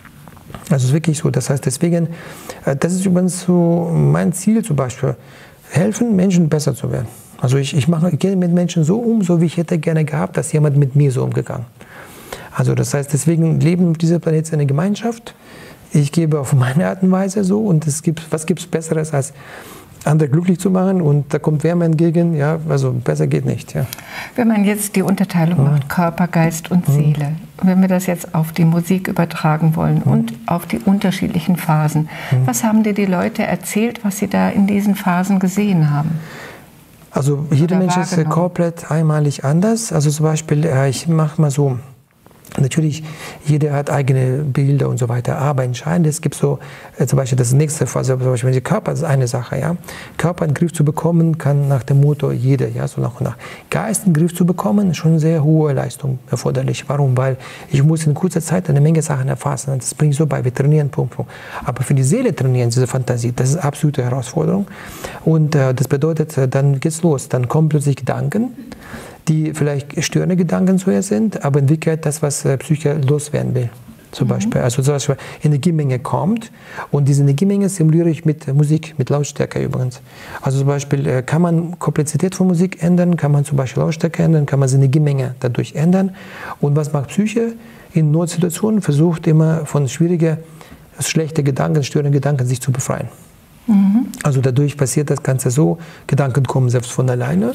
Also es ist wirklich so, das heißt deswegen, das ist übrigens so mein Ziel zum Beispiel, helfen Menschen besser zu werden. Also ich gehe mit Menschen so um, so wie ich hätte gerne gehabt, dass jemand mit mir so umgegangen. Also das heißt, deswegen leben auf diesem Planeten eine Gemeinschaft. Ich gebe auf meine Art und Weise so und was gibt es Besseres als andere glücklich zu machen und da kommt Wärme entgegen, ja, also besser geht nicht. Ja. Wenn man jetzt die Unterteilung macht, Körper, Geist und Seele, wenn wir das jetzt auf die Musik übertragen wollen und auf die unterschiedlichen Phasen, was haben dir die Leute erzählt, was sie da in diesen Phasen gesehen haben? Also jeder Mensch ist komplett einmalig anders. Also zum Beispiel, ich mache mal so, natürlich, jeder hat eigene Bilder und so weiter, aber entscheidend ist, es gibt so, zum Beispiel das nächste Phase, zum Beispiel, wenn der Körper, das ist eine Sache, ja. Körper in den Griff zu bekommen, kann nach dem Motto jeder, ja, so nach und nach. Geist in den Griff zu bekommen, ist schon eine sehr hohe Leistung erforderlich. Warum? Weil ich muss in kurzer Zeit eine Menge Sachen erfassen. Das bringe ich so bei, wir trainieren, Punkt. Aber für die Seele trainieren, diese Fantasie, das ist eine absolute Herausforderung. Und das bedeutet, dann geht's los, dann kommen plötzlich Gedanken, die vielleicht störende Gedanken zuerst sind, aber in Wirklichkeit das, was Psyche loswerden will. Zum Beispiel. Also zum Beispiel Energiemenge kommt und diese Energiemenge simuliere ich mit Musik, mit Lautstärke übrigens. Also zum Beispiel kann man Komplexität von Musik ändern, kann man zum Beispiel Lautstärke ändern, kann man die Energiemenge dadurch ändern. Und was macht Psyche? In Notsituationen versucht immer von schwierigen, schlechten Gedanken, störenden Gedanken sich zu befreien. Also dadurch passiert das Ganze so, Gedanken kommen selbst von alleine.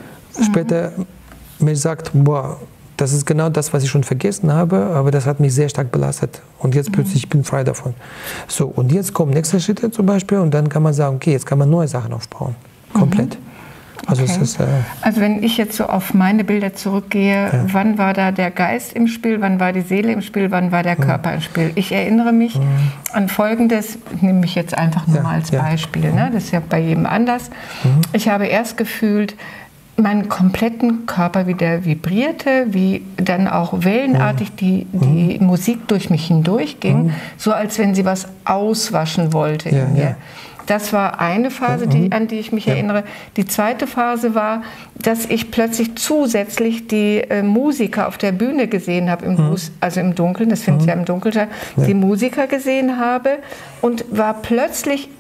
Später mir sagt, boah, das ist genau das, was ich schon vergessen habe, aber das hat mich sehr stark belastet. Und jetzt plötzlich bin ich frei davon. So, und jetzt kommen nächste Schritte zum Beispiel und dann kann man sagen, okay, jetzt kann man neue Sachen aufbauen. Komplett. Also, okay. Also wenn ich jetzt so auf meine Bilder zurückgehe, wann war da der Geist im Spiel, wann war die Seele im Spiel, wann war der Körper im Spiel? Ich erinnere mich an Folgendes, nehme ich jetzt einfach nur mal als Beispiel, ne? Das ist ja bei jedem anders. Ich habe erst gefühlt, meinen kompletten Körper, wie der vibrierte, wie dann auch wellenartig die Musik durch mich hindurchging, so als wenn sie was auswaschen wollte in mir. Das war eine Phase, an die ich mich erinnere. Die zweite Phase war, dass ich plötzlich zusätzlich die Musiker auf der Bühne gesehen habe, also im Dunkeln, das findet ja im Dunkeln statt, die Musiker gesehen habe und war plötzlich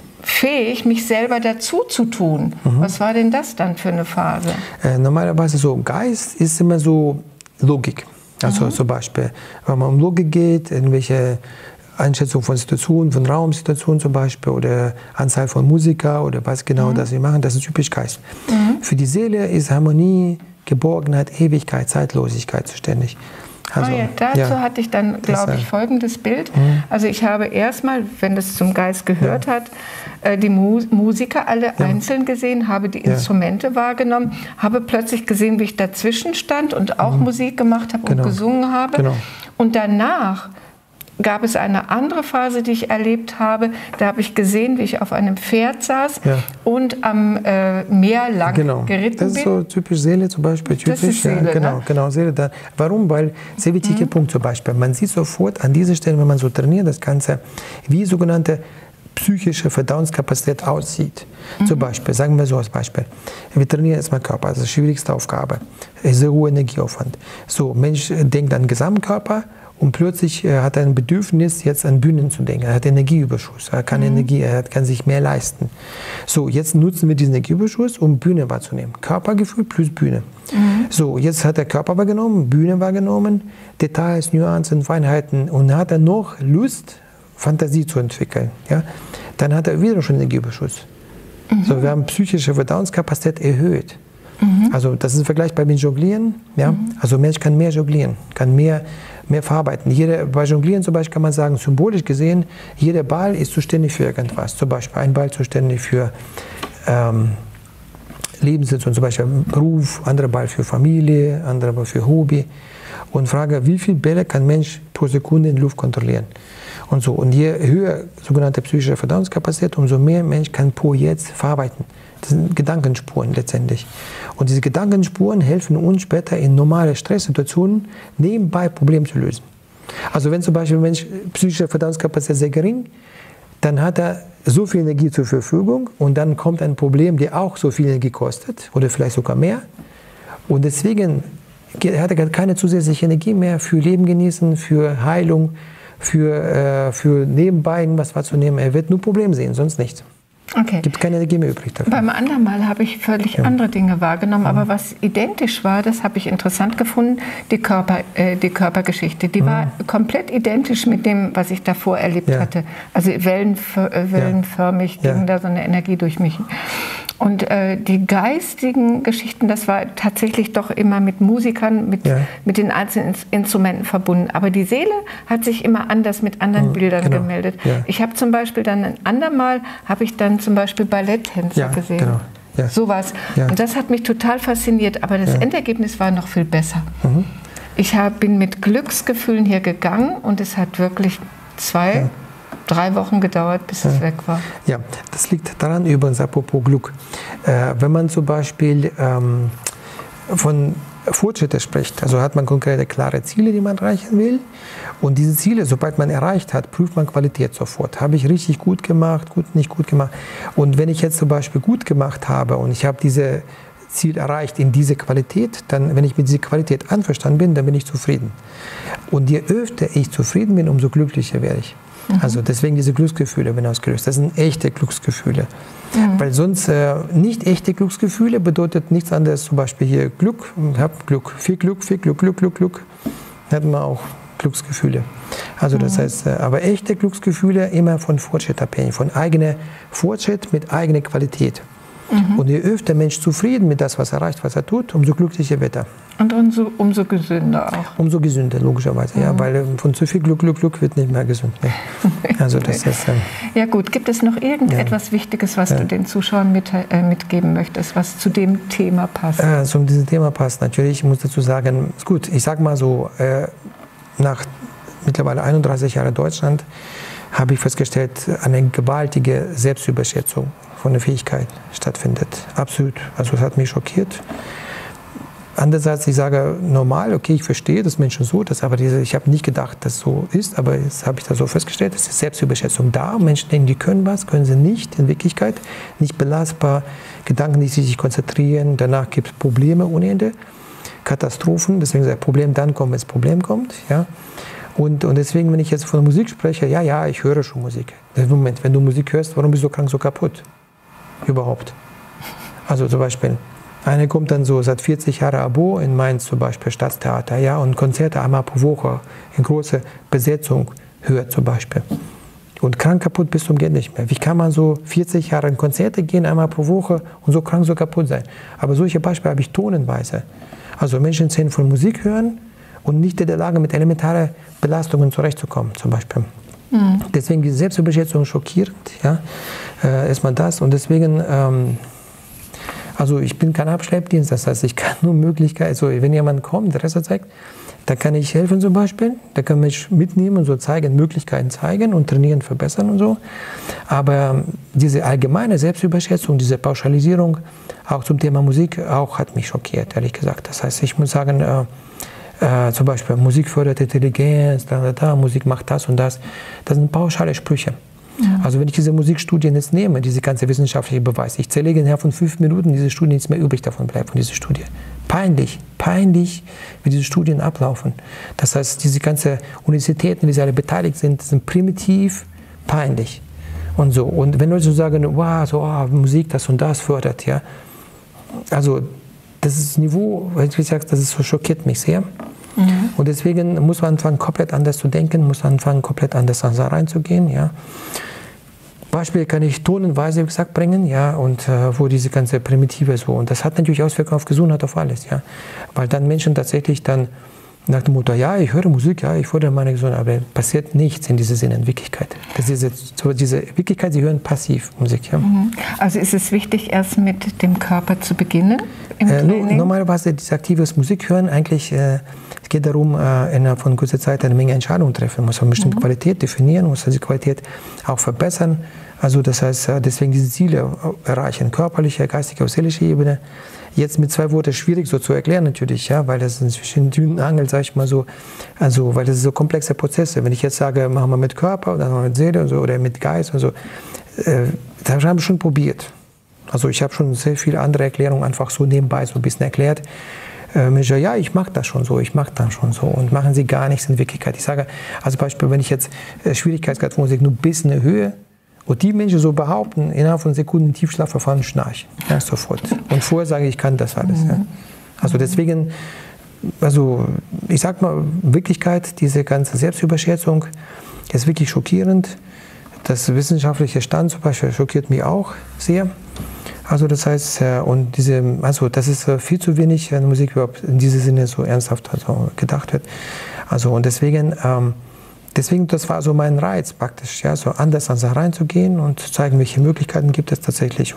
fähig, mich selber dazu zu tun. Was war denn das dann für eine Phase? Normalerweise so, Geist ist immer so Logik. Also zum Beispiel, wenn man um Logik geht, irgendwelche Einschätzung von Situationen, von Raumsituationen zum Beispiel oder Anzahl von Musiker oder was genau das wir machen, das ist typisch Geist. Für die Seele ist Harmonie, Geborgenheit, Ewigkeit, Zeitlosigkeit zuständig. Also, dazu hatte ich dann, glaube ich, folgendes Bild. Also ich habe erstmal, wenn das zum Geist gehört hat, die Musiker alle einzeln gesehen, habe die Instrumente wahrgenommen, habe plötzlich gesehen, wie ich dazwischen stand und auch Musik gemacht habe und gesungen habe. Genau. Und danach gab es eine andere Phase, die ich erlebt habe. Da habe ich gesehen, wie ich auf einem Pferd saß und am Meer lang geritten bin. Das ist so typisch Seele zum Beispiel. Das ist Seele, genau, Seele. Da. Warum? Weil sehr wichtiger Punkt zum Beispiel. Man sieht sofort an dieser Stelle, wenn man so trainiert, das Ganze, wie sogenannte psychische Verdauungskapazität aussieht. Zum Beispiel, sagen wir so als Beispiel. Wir trainieren erstmal Körper, das ist die schwierigste Aufgabe. Sehr hoher Energieaufwand. So, Mensch denkt an den Gesamtkörper. Und plötzlich hat er ein Bedürfnis, jetzt an Bühnen zu denken. Er hat Energieüberschuss, er kann sich mehr leisten. So, jetzt nutzen wir diesen Energieüberschuss, um Bühne wahrzunehmen. Körpergefühl plus Bühne. So, jetzt hat er Körper wahrgenommen, Bühne wahrgenommen, Details, Nuancen, Feinheiten. Und hat er noch Lust, Fantasie zu entwickeln. Ja? Dann hat er wieder schon Energieüberschuss. So, wir haben psychische Verdauungskapazität erhöht. Also das ist vergleichbar mit Jonglieren. Ja? Also Mensch kann mehr jonglieren, kann mehr verarbeiten. Bei Jonglieren zum Beispiel kann man sagen, symbolisch gesehen, jeder Ball ist zuständig für irgendwas. Zum Beispiel ein Ball zuständig für Lebenssituation, zum Beispiel Beruf, anderer Ball für Familie, anderer Ball für Hobby. Und frage, wie viele Bälle kann ein Mensch pro Sekunde in Luft kontrollieren? Und so. Und je höher sogenannte psychische Verdauungskapazität, umso mehr Mensch kann pro jetzt verarbeiten. Das sind Gedankenspuren letztendlich. Und diese Gedankenspuren helfen uns später in normale Stresssituationen nebenbei Probleme zu lösen. Also wenn zum Beispiel ein Mensch psychische Verdauungskapazität sehr gering, dann hat er so viel Energie zur Verfügung und dann kommt ein Problem, der auch so viel Energie kostet oder vielleicht sogar mehr. Und deswegen hat er keine zusätzliche Energie mehr für Leben genießen, für Heilung, für nebenbei was wahrzunehmen. Er wird nur Probleme sehen, sonst nichts. Okay. Gibt keine Energie mehr übrig dafür. Beim anderen Mal habe ich völlig andere Dinge wahrgenommen, aber was identisch war, das habe ich interessant gefunden, die Körpergeschichte. Die war komplett identisch mit dem, was ich davor erlebt hatte. Also wellenförmig ging da so eine Energie durch mich. Und die geistigen Geschichten, das war tatsächlich doch immer mit Musikern, mit den einzelnen Instrumenten verbunden. Aber die Seele hat sich immer anders mit anderen Bildern gemeldet. Ja. Ich habe zum Beispiel dann ein andermal, habe ich dann zum Beispiel Balletttänzer gesehen. Genau. Ja. Sowas. Ja. Und das hat mich total fasziniert. Aber das Endergebnis war noch viel besser. Ich bin mit Glücksgefühlen hier gegangen und es hat wirklich 3 Wochen gedauert, bis es weg war. Ja, das liegt daran, übrigens, apropos Glück. Wenn man zum Beispiel von Fortschritte spricht, also hat man konkrete, klare Ziele, die man erreichen will. Und diese Ziele, sobald man erreicht hat, prüft man Qualität sofort. Habe ich richtig gut gemacht, nicht gut gemacht? Und wenn ich jetzt zum Beispiel gut gemacht habe und ich habe diese Ziel erreicht in diese Qualität, dann, wenn ich mit dieser Qualität einverstanden bin, dann bin ich zufrieden. Und je öfter ich zufrieden bin, umso glücklicher werde ich. Also deswegen diese Glücksgefühle werden ausgelöst. Das sind echte Glücksgefühle. Weil sonst nicht echte Glücksgefühle bedeutet nichts anderes. Zum Beispiel hier Glück, viel Glück. Dann hat man auch Glücksgefühle. Also das heißt, aber echte Glücksgefühle immer von Fortschritt abhängig, von eigenem Fortschritt mit eigener Qualität. Und je öfter der Mensch zufrieden mit das, was er erreicht, was er tut, umso glücklicher wird er. Und umso gesünder auch. Umso gesünder, logischerweise, ja, weil von zu viel Glück wird nicht mehr gesund. Ne? Also das ist, ja gut, gibt es noch irgendetwas Wichtiges, was du den Zuschauern mitgeben möchtest, was zu dem Thema passt? Zu diesem Thema passt natürlich, ich muss dazu sagen, ist gut, ich sage mal so, nach mittlerweile 31 Jahren Deutschland habe ich festgestellt, eine gewaltige Selbstüberschätzung von der Fähigkeit stattfindet. Absolut. Also es hat mich schockiert. Andererseits, ich sage normal, okay, ich verstehe das Menschen so, aber ich habe nicht gedacht, dass es so ist, aber jetzt habe ich das so festgestellt, es ist Selbstüberschätzung da. Menschen denken, die können was, können sie nicht in Wirklichkeit, nicht belastbar, Gedanken, die sich konzentrieren, danach gibt es Probleme ohne Ende, Katastrophen, deswegen sagt Problem dann kommt, wenn das Problem kommt. Ja? Und deswegen, wenn ich jetzt von Musik spreche, ja, ich höre schon Musik. Moment, wenn du Musik hörst, warum bist du krank so kaputt? Überhaupt. Also zum Beispiel, einer kommt dann so seit 40 Jahren Abo in Mainz zum Beispiel, Staatstheater, ja, und Konzerte einmal pro Woche in große Besetzung hört zum Beispiel. Und krank kaputt bis zum geht nicht mehr. Wie kann man so 40 Jahre in Konzerte gehen, einmal pro Woche und so krank, so kaputt sein? Aber solche Beispiele habe ich tonnenweise. Also Menschen erzählen von Musik hören und nicht in der Lage, mit elementaren Belastungen zurechtzukommen, zum Beispiel. Deswegen die Selbstüberschätzung schockierend, ja, erstmal das. Und deswegen, also ich bin kein Abschleppdienst, das heißt, ich kann nur Möglichkeiten, also wenn jemand kommt, Interesse zeigt, da kann ich helfen zum Beispiel, da kann mich mitnehmen und so zeigen, Möglichkeiten zeigen und trainieren, verbessern und so. Aber diese allgemeine Selbstüberschätzung, diese Pauschalisierung, auch zum Thema Musik, auch hat mich schockiert, ehrlich gesagt. Das heißt, ich muss sagen, zum Beispiel Musik fördert Intelligenz, Musik macht das und das. Das sind pauschale Sprüche. Also wenn ich diese Musikstudien jetzt nehme, diese ganze wissenschaftliche Beweis, ich zerlege innerhalb von 5 Minuten diese Studien, nichts mehr übrig davon bleibt, von dieser Studie. Peinlich, wie diese Studien ablaufen. Das heißt, diese ganzen Universitäten, wie sie alle beteiligt sind sind peinlich. Und so. Und wenn Leute so sagen, wow, so, Musik, das und das fördert, ja. Also das ist das Niveau, wie gesagt, das ist so, schockiert mich sehr. Und deswegen muss man anfangen, komplett anders zu denken, muss man anfangen, komplett anders reinzugehen, ja. Beispiel kann ich tonnenweise, wie gesagt, bringen, ja, und wo diese ganze Primitive so, und das hat natürlich Auswirkungen auf Gesundheit, auf alles, ja, weil dann Menschen tatsächlich dann nach dem Motto, ja, ich höre Musik, ja, ich fördere meine Gesundheit, aber passiert nichts in diesem Sinne in Wirklichkeit. Das ist jetzt so diese Wirklichkeit, sie hören passiv Musik, ja. Also ist es wichtig, erst mit dem Körper zu beginnen im Training? Normalerweise dieses aktives Musik hören, eigentlich, es geht darum, innerhalb von kurzer Zeit eine Menge Entscheidungen treffen, muss eine bestimmte Qualität definieren, muss diese Qualität auch verbessern. Also das heißt, deswegen diese Ziele erreichen, körperliche, geistige, seelische Ebene. Jetzt mit 2 Worten schwierig so zu erklären natürlich, ja, weil das zwischen Dünen angelt, sage ich mal so, also weil das ist so komplexe Prozesse. Wenn ich jetzt sage, machen wir mit Körper oder mit Seele und so, oder mit Geist und so, das haben wir schon probiert. Also ich habe schon sehr viele andere Erklärungen einfach so nebenbei so ein bisschen erklärt. Menschen, ja, ich mache das schon so, ich mache das schon so, und machen sie gar nichts in Wirklichkeit. Ich sage, als Beispiel, wenn ich jetzt Schwierigkeitsgrad von Musik nur ein bisschen erhöhe, und die Menschen so behaupten, innerhalb von Sekunden Tiefschlaf verfallen, schnarchen, ja, sofort. Und vorher sage ich kann das alles. Ja. Also deswegen, also ich sag mal, Wirklichkeit, diese ganze Selbstüberschätzung ist wirklich schockierend. Das wissenschaftliche Stand zum Beispiel schockiert mich auch sehr. Also das heißt, und also das ist viel zu wenig an Musik überhaupt in diesem Sinne so ernsthaft also gedacht wird. Also und deswegen, das war so mein Reiz praktisch, ja, so anders an Sachen reinzugehen und zu zeigen, welche Möglichkeiten gibt es tatsächlich.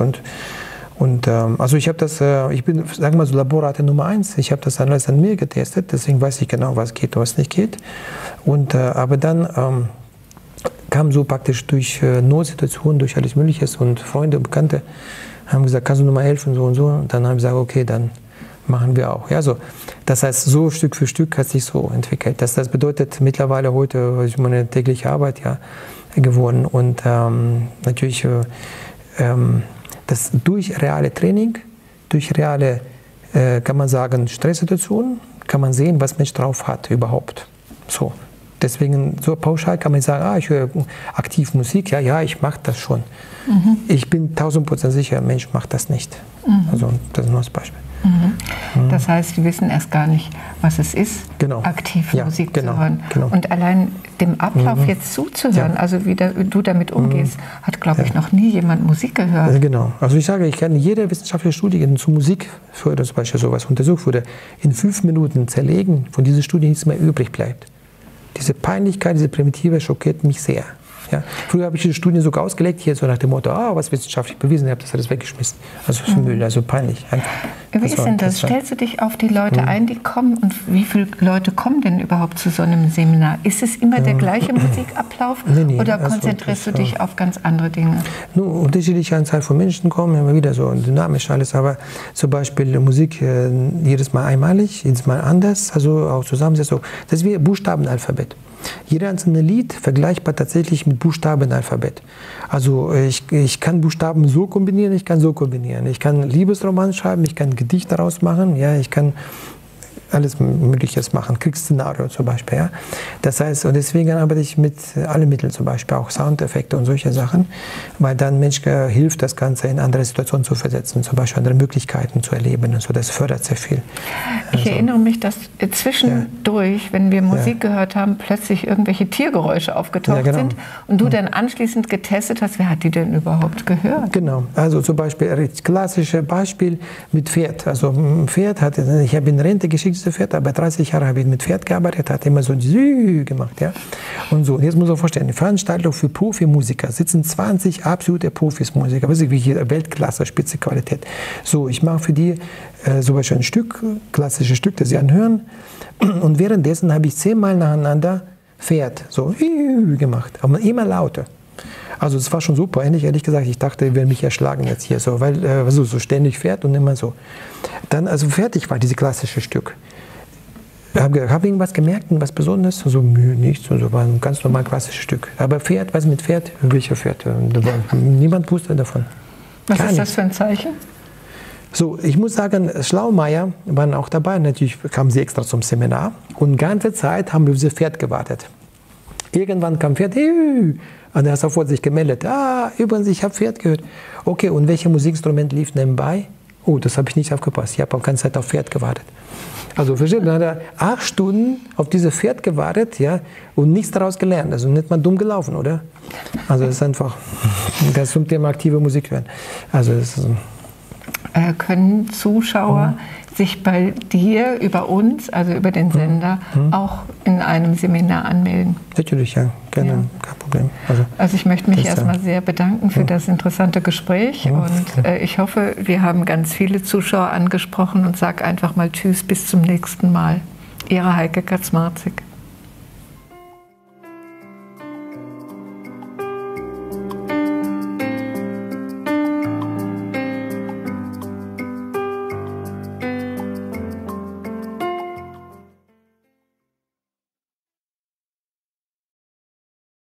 Und also ich habe das, ich bin, sagen wir mal so, Laborratte Nummer 1, ich habe das alles an mir getestet, deswegen weiß ich genau, was geht und was nicht geht. Und, aber dann kam so praktisch durch Notsituationen, durch alles Mögliche und Freunde und Bekannte haben gesagt, kannst du mir mal helfen, so und so. Und dann haben sie gesagt, okay, dann machen wir auch. Ja, so. Das heißt, so Stück für Stück hat sich so entwickelt. Das bedeutet mittlerweile heute meine tägliche Arbeit ja geworden. Und natürlich das durch reale Training, durch reale, kann man sagen, Stresssituationen, kann man sehen, was Mensch drauf hat überhaupt. So. Deswegen so pauschal kann man sagen, ich höre aktiv Musik, ja, ich mache das schon. Ich bin 1000% sicher, ein Mensch macht das nicht. Also das ist nur das Beispiel. Das heißt, die wissen erst gar nicht, was es ist, aktiv Musik zu hören. Und allein dem Ablauf jetzt zuzuhören, also wie du damit umgehst, hat, glaube ich, noch nie jemand Musik gehört. Genau. Also ich sage, ich kann jede wissenschaftliche Studie zu Musik, für zum Beispiel sowas untersucht wurde, in 5 Minuten zerlegen, von dieser Studie nichts mehr übrig bleibt. Diese Peinlichkeit, diese Primitive schockiert mich sehr. Ja. Früher habe ich diese Studien sogar ausgelegt, hier so nach dem Motto, was wissenschaftlich bewiesen, ich habe das alles weggeschmissen. Also für Müll, also peinlich. Einfach. Wie ist denn das? Stellst du dich auf die Leute ein, die kommen, und wie viele Leute kommen denn überhaupt zu so einem Seminar? Ist es immer der gleiche Musikablauf oder konzentrierst du dich auf ganz andere Dinge? Nur unterschiedliche Anzahl von Menschen kommen, immer wieder so dynamisch alles, aber zum Beispiel Musik jedes Mal einmalig, jedes Mal anders, also auch Zusammensetzung. Das ist wie Buchstabenalphabet. Jeder einzelne Lied vergleichbar tatsächlich mit Buchstabenalphabet. Also ich kann Buchstaben so kombinieren, ich kann so kombinieren. Ich kann Liebesroman schreiben, ich kann ein Gedicht daraus machen, ja, ich kann alles Mögliches machen, Kriegsszenario zum Beispiel. Ja. Das heißt, und deswegen arbeite ich mit allen Mitteln, zum Beispiel auch Soundeffekte und solche Sachen, weil dann Mensch hilft, das Ganze in andere Situationen zu versetzen, zum Beispiel andere Möglichkeiten zu erleben und so. Das fördert sehr viel. Ich erinnere mich, dass zwischendurch, wenn wir Musik gehört haben, plötzlich irgendwelche Tiergeräusche aufgetaucht sind und du dann anschließend getestet hast, wer hat die denn überhaupt gehört? Genau, also zum Beispiel, klassisches Beispiel mit Pferd. Also ein Pferd hat, ich habe in Rente geschickt, diese Pferd, aber 30 Jahre habe ich mit Pferd gearbeitet, hat immer so gemacht, ja. Und so, jetzt muss man vorstellen, eine Veranstaltung für Profimusiker, sitzen 20 absolute Profismusiker, weiß ich, wie hier Weltklasse, Spitzenqualität. So, ich mache für die zum Beispiel ein Stück, klassisches Stück, das sie anhören, und währenddessen habe ich 10-mal nacheinander Pferd, so gemacht, aber immer lauter. Also es war schon super, ehrlich gesagt, ich dachte, ich werde mich erschlagen jetzt hier, so, weil so ständig Pferd und immer so. Dann, also fertig war dieses klassische Stück. Hab irgendwas gemerkt, was Besonderes? So, nichts, so war ein ganz normal klassisches Stück. Aber Pferd, was mit Pferd? Welcher Pferd? Niemand wusste davon. Was ist das für ein Zeichen? So, ich muss sagen, Schlaumeier waren auch dabei. Natürlich kamen sie extra zum Seminar und die ganze Zeit haben wir auf das Pferd gewartet. Irgendwann kam Pferd, und er hat sofort sich gemeldet. Übrigens, ich habe Pferd gehört. Okay, und welches Musikinstrument lief nebenbei? Oh, das habe ich nicht aufgepasst. Ich habe auch die ganze Zeit auf Pferd gewartet. Also, versteht, dann hat er 8 Stunden auf dieses Pferd gewartet, ja, und nichts daraus gelernt. Also nicht mal dumm gelaufen, oder? Also, das ist einfach, das zum Thema aktive Musik hören. Also, das ist, können Zuschauer sich bei dir über uns, also über den Sender, auch in einem Seminar anmelden? Natürlich, ja, gerne, ja. Kein Problem. Also ich möchte mich erstmal sehr bedanken für das interessante Gespräch und ich hoffe, wir haben ganz viele Zuschauer angesprochen und sage einfach mal Tschüss, bis zum nächsten Mal. Ihre Heike Kaczmarczyk.